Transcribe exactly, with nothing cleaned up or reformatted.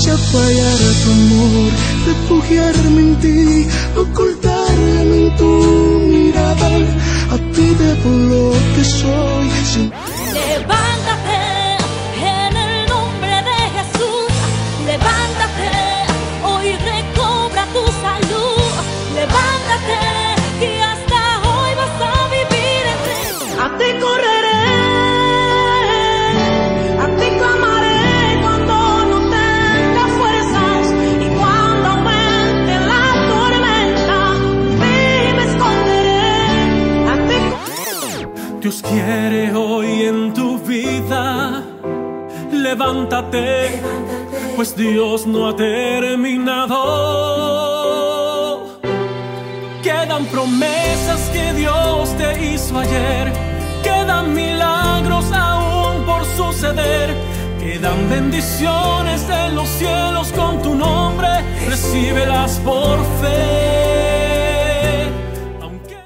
Ya fallara tu amor, refugiarme en ti, ocultarme en tu mirada. A ti debo lo que soy. Sin... Levántate en el nombre de Jesús. Levántate, hoy recobra tu salud. Levántate, que hasta hoy vas a vivir en ti. A ti correré, a ti clamaré cuando no tenga fuerzas y cuando aumente la tormenta. Vi me esconderé, a ti. Dios quiere hoy en tu vida, levántate, pues Dios no ha terminado. Quedan promesas que Dios te hizo ayer, quedan milagros aún por suceder, quedan bendiciones en los cielos con tu nombre, recíbelas por fe.